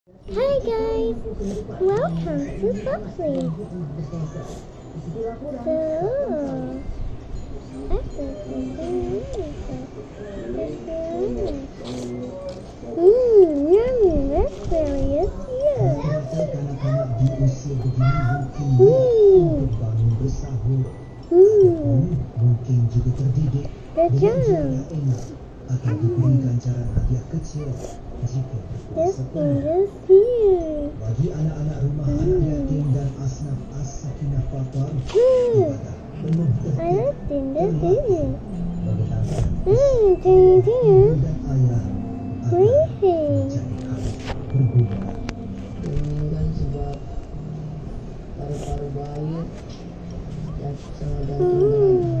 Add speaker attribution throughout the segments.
Speaker 1: Hi guys, welcome to Foxley. Yummy, raspberry is here. The jam.
Speaker 2: Akan diberikan cara hadiah kecil jika
Speaker 1: This
Speaker 2: berpuasa
Speaker 1: thing
Speaker 2: penuh.
Speaker 1: is here.
Speaker 2: Bagi anak-anak rumah anak yatim dan asnaf as-sakinah papar, ibadah penuh
Speaker 1: I think this is.
Speaker 2: mengenangkan
Speaker 1: Ting.
Speaker 2: dan ayah akan menjadi hal berguna.
Speaker 3: Ini kan sebab paru-paru bayi yang sangat gantung.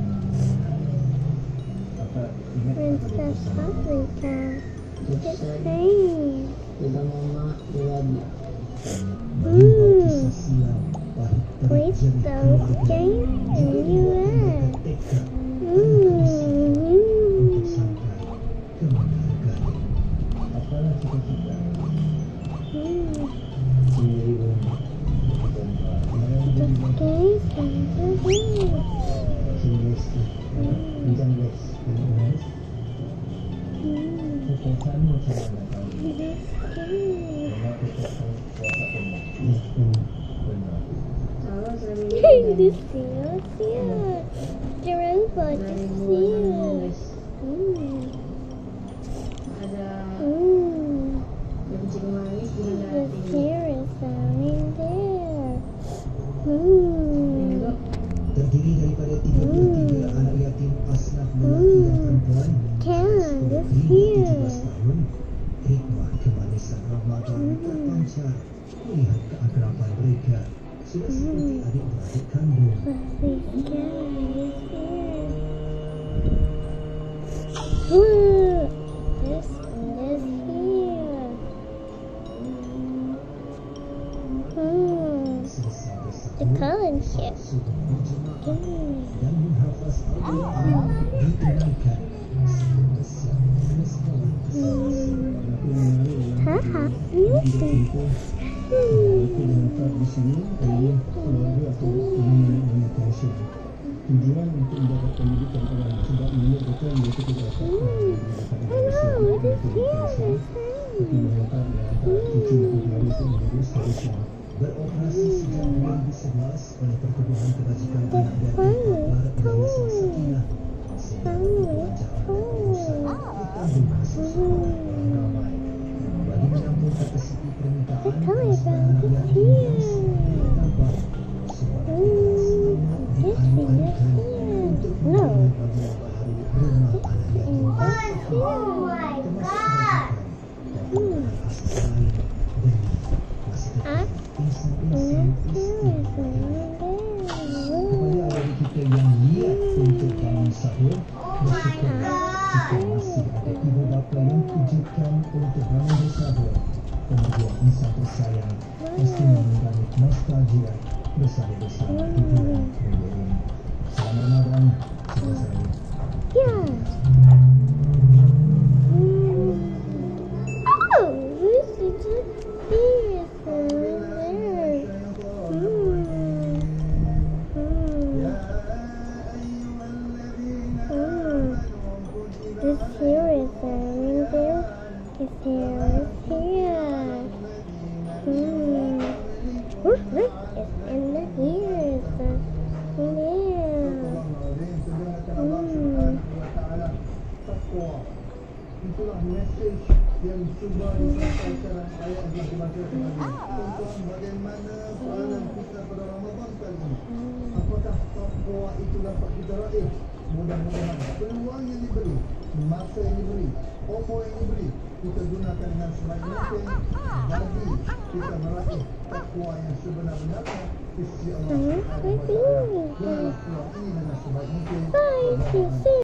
Speaker 1: Princess Africa. It's
Speaker 3: Jadi
Speaker 1: pain.
Speaker 3: juga mama diwadi.
Speaker 2: Mengimbau kisah silam pahit
Speaker 1: With
Speaker 2: terjadi
Speaker 1: those
Speaker 2: keluarga
Speaker 1: games
Speaker 2: juga
Speaker 1: in US.
Speaker 2: tekad untuk sampai ke menghargai. Apalah cita-cita
Speaker 1: This is here. The robot is here.
Speaker 3: Ada kencing manis di
Speaker 1: The series are in there.
Speaker 2: terdiri daripada 33 anak yatim asnaf lelaki dan perempuan
Speaker 1: Can this
Speaker 2: hingga
Speaker 1: here.
Speaker 2: 17 tahun. Hikmah kemanisan Ramadan terpancar melihat keakraban mereka sudah seperti adik-beradik kandung.
Speaker 1: This is here. This is here.
Speaker 2: Selesai
Speaker 1: The
Speaker 2: bersahur,
Speaker 1: color ship.
Speaker 2: sudah berjemaah dan menghafaz Al-Quran ditunaikan sebelum bersiap ke sekolah masing-masing.
Speaker 1: Haha, music.
Speaker 4: di sini adalah keluarga atau nenek Malaysia. Tujuan untuk mendapat pendidikan awal sebab nenek betul mereka tidak dapat mendapat Malaysia.
Speaker 1: What is here?
Speaker 4: Tapi mereka dapat cucu negara itu menjadi seterusnya.
Speaker 2: Beroperasi sejak 2011 oleh Pertubuhan Kebajikan Anak Yatim Papar Yayasan Sakinah sehingga pelancaraan dan pengurusan ditanggung hasil sekolah orang ramai. Bagi menampung kapasiti permintaan asnaf anak yatim yang semakin bertambah sebab anak dianu-anukan untuk mempunyai bagian baharu rumah anak yatim dan papar termasuk pendidikan dan kebutuhan asas lain demi masa depan insan-insan istimewa. Kepada adik kita yang niat untuk bangun sahur, bersyukurlah jika masih ada ibu bapa yang pujikan untuk bangun bersahur. Kemudian insan tersayang mesti mengganggu nostalgia bersama-sama hiburan mengiring. Selamat Ramadan, semoga saya.
Speaker 1: Yeah. Oh, this is a beer there. This here is in there. This here is here. Look, it's in the ears.
Speaker 4: Itulah mesej yang cuba disampaikan ayat yang dibacakan tadi. Tuan-tuan, bagaimana peranan kita pada Ramadan kali ini? Apakah takwa itu dapat kita raih? Mudah-mudahan peluang yang diberi, masa yang diberi, umur yang diberi, kita gunakan dengan sebaik mungkin bagi kita meraih takwa yang sebenar-benarnya di sisi Allah Subhanahu wa Ta'ala. Gunalah peluang ini dengan sebaik mungkin.
Speaker 1: Bye,